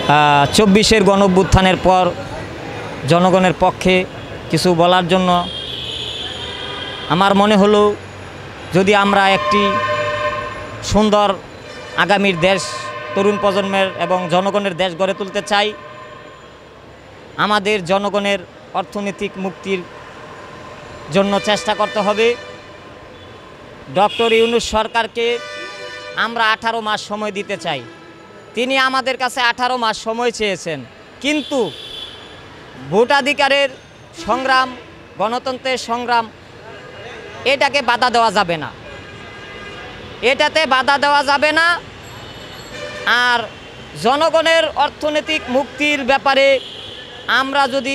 24-এর গণঅভ্যুত্থানের পর জনগণের পক্ষে কিছু বলার জন্য আমার মনে হলো, যদি আমরা একটি সুন্দর আগামীর দেশ, তরুণ প্রজন্মের এবং জনগণের দেশ গড়ে তুলতে চাই, আমাদের জনগণের অর্থনৈতিক মুক্তির জন্য চেষ্টা করতে হবে। ডক্টর ইউনূস সরকারকে আমরা 18 মাস সময় দিতে চাই। তিনি আমাদের কাছে 18 মাস সময় চেয়েছেন, কিন্তু ভোটাধিকারের সংগ্রাম, গণতন্ত্রের সংগ্রাম, এটাকে বাধা দেওয়া যাবে না, এটাতে বাধা দেওয়া যাবে না। আর জনগণের অর্থনৈতিক মুক্তির ব্যাপারে আমরা যদি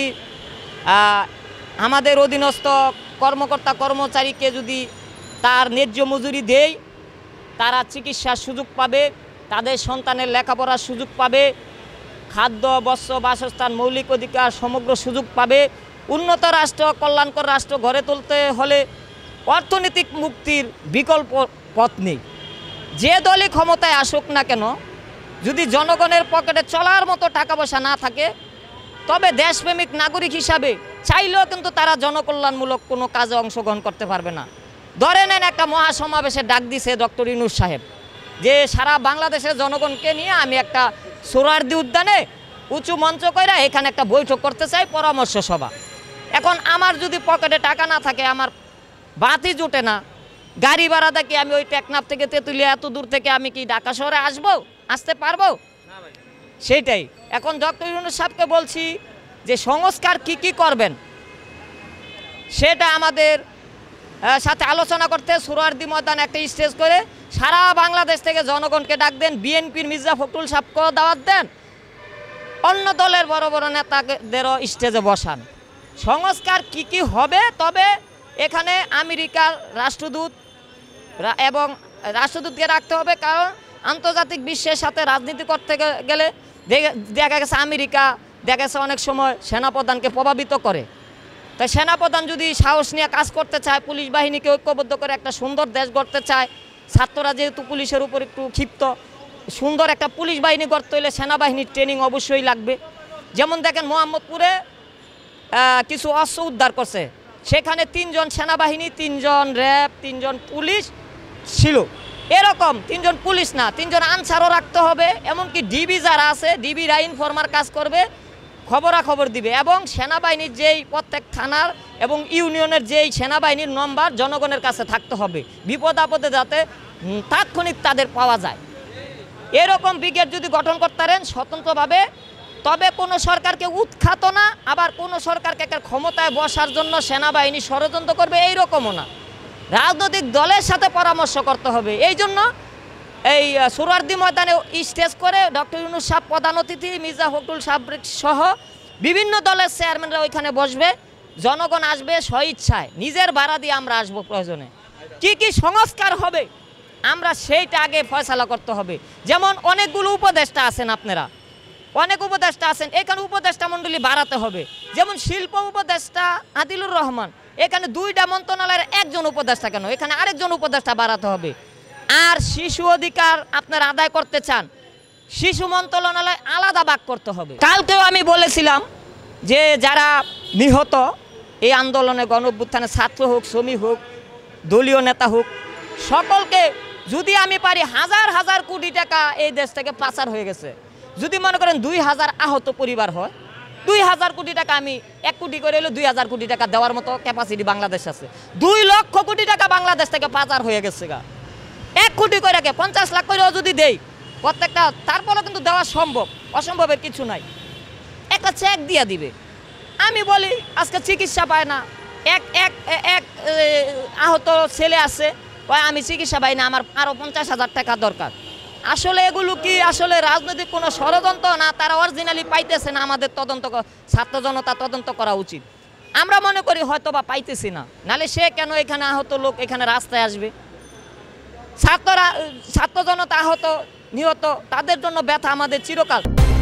আমাদের অধীনস্থ কর্মকর্তা কর্মচারীকে যদি তার ন্যায্য মজুরি দেই, তারা চিকিৎসার সুযোগ পাবে, তাদের সন্তানের লেখাপড়ার সুযোগ পাবে, খাদ্য, বস্ত্র, বাসস্থান, মৌলিক অধিকার সমগ্র সুযোগ পাবে। উন্নত রাষ্ট্র, কল্যাণকর রাষ্ট্র গড়ে তুলতে হলে অর্থনৈতিক মুক্তির বিকল্প পথ নেই। যে দলই ক্ষমতায় আসুক না কেন, যদি জনগণের পকেটে চলার মতো টাকা পয়সা না থাকে, তবে দেশপ্রেমিক নাগরিক হিসাবে চাইলেও কিন্তু তারা জনকল্যাণমূলক কোনো কাজে অংশগ্রহণ করতে পারবে না। ধরে নেন একটা মহাসমাবেশে ডাক দিছে ডক্টর ইউনূস সাহেব, যে সারা বাংলাদেশের জনগণকে নিয়ে আমি একটা সোহরাওয়ার্দী উদ্যানে উঁচু মঞ্চ কইরা এখানে একটা বৈঠক করতে চাই, পরামর্শ সভা। এখন আমার যদি পকেটে টাকা না থাকে, আমার বাতি জুটে না, গাড়ি ভাড়া দেখি আমি ওই টেকনাফ থেকে তেঁতুলিয়া এত দূর থেকে আমি কি ঢাকা শহরে আসতে পারবো? সেইটাই এখন ডক্টর ইউনূস সাহেবকে বলছি যে সংস্কার কি করবেন সেটা আমাদের সাথে আলোচনা করতে সোহরাওয়ার্দী ময়দান একটা স্টেজ করে সারা বাংলাদেশ থেকে জনগণকে ডাক দেন, বিএনপির মির্জা ফখরুল সাহেবকেও দাওয়াত দেন, অন্য দলের বড় বড় নেতাদেরও স্টেজে বসান। সংস্কার কি হবে, তবে এখানে আমেরিকার রাষ্ট্রদূত এবং রাষ্ট্রদূতকে রাখতে হবে, কারণ আন্তর্জাতিক বিশ্বের সাথে রাজনীতি করতে গেলে দেখা গেছে আমেরিকা দেখা গেছে অনেক সময় সেনাপ্রধানকে প্রভাবিত করে। তাই সেনাপ্রধান যদি সাহস নিয়ে কাজ করতে চায়, পুলিশ বাহিনীকে ঐক্যবদ্ধ করে একটা সুন্দর দেশ গড়তে চায়, ছাত্ররা যেহেতু পুলিশের উপর একটু ক্ষিপ্ত, সুন্দর একটা পুলিশ বাহিনী গড়তে হলে সেনাবাহিনীর ট্রেনিং অবশ্যই লাগবে। যেমন দেখেন মোহাম্মদপুরে কিছু অস্ত্র উদ্ধার করছে, সেখানে 3 জন সেনাবাহিনী, 3 জন র্যাব, 3 জন পুলিশ ছিল। এরকম 3 জন পুলিশ না, 3 জন আনসারও রাখতে হবে। এমনকি ডিবি যারা আছে, ডিবিরা ইনফরমার কাজ করবে, খবরাখবর দিবে, এবং সেনাবাহিনীর যেই প্রত্যেক থানার এবং ইউনিয়নের যেই সেনাবাহিনীর নম্বর জনগণের কাছে থাকতে হবে, বিপদ আপদে যাতে তাৎক্ষণিক তাদের পাওয়া যায়। এরকম ব্রিগেড যদি গঠন করতে পারেন স্বতন্ত্রভাবে, তবে কোনো সরকারকে উৎখাত না, আবার কোনো সরকারকে ক্ষমতায় বসার জন্য সেনাবাহিনী ষড়যন্ত্র করবে এইরকমও না। রাজনৈতিক দলের সাথে পরামর্শ করতে হবে। এই জন্য এই সোহরাওয়ার্দী ময়দানে স্টেজ করে ডক্টর ইউনূস সাহেব প্রধান অতিথি, মির্জা ফখরুল সাহেব সহ বিভিন্ন দলের চেয়ারম্যানরা ওইখানে বসবে, জনগণ আসবে স্বইচ্ছায়, নিজের ভাড়া দিয়ে আমরা আসবো। প্রয়োজনে কি সংস্কার হবে আমরা সেইটা আগে ফয়সালা করতে হবে। যেমন অনেকগুলো উপদেষ্টা আছেন, আপনারা অনেক উপদেষ্টা আছেন, এখানে উপদেষ্টা মণ্ডলী বাড়াতে হবে। যেমন শিল্প উপদেষ্টা আদিলুর রহমান, এখানে 2টা মন্ত্রণালয়ের 1 জন উপদেষ্টা কেন, এখানে আরেকজন উপদেষ্টা বাড়াতে হবে। আর শিশু অধিকার আপনারা আদায় করতে চান, শিশু মন্ত্রণালয় আলাদা ভাগ করতে হবে। কালকেও আমি বলেছিলাম যে যারা নিহত এই আন্দোলনে, গণঅভ্যুত্থানে, ছাত্র হোক, শ্রমিক হোক, দলীয় নেতা হোক, সকলকে যদি আমি পারি, হাজার হাজার কোটি টাকা এই দেশ থেকে পাচার হয়ে গেছে। যদি মনে করেন 2000 আহত পরিবার হয়, 2000 কোটি টাকা, আমি 1 কোটি করে হলে 2000 কোটি টাকা দেওয়ার মতো ক্যাপাসিটি বাংলাদেশ আছে। 2 লক্ষ কোটি টাকা বাংলাদেশ থেকে পাচার হয়ে গেছে। 1 কোটি করে 50 লাখ করেও যদি দেই প্রত্যেকটা, তারপরে কিন্তু দেওয়া সম্ভব, অসম্ভবের কিছু নাই। একটা চেক দিয়ে দিবে। আমি বলি আজকে চিকিৎসা পায় না, এক আহত ছেলে আছে, আমি চিকিৎসা পাই না, আমার আরও 50,000 টাকা দরকার। আসলে এগুলো কি আসলে রাজনৈতিক কোনো ষড়যন্ত্র না, তারা অরিজিনালি পাইতেছে না? আমাদের ছাত্র জনতা তদন্ত করা উচিত। আমরা মনে করি হয়তো বা পাইতেছি না, নাহলে সে কেন এখানে আহত লোক এখানে রাস্তায় আসবে? ছাত্র জনতা আহত নিহত, তাদের জন্য ব্যথা আমাদের চিরকাল।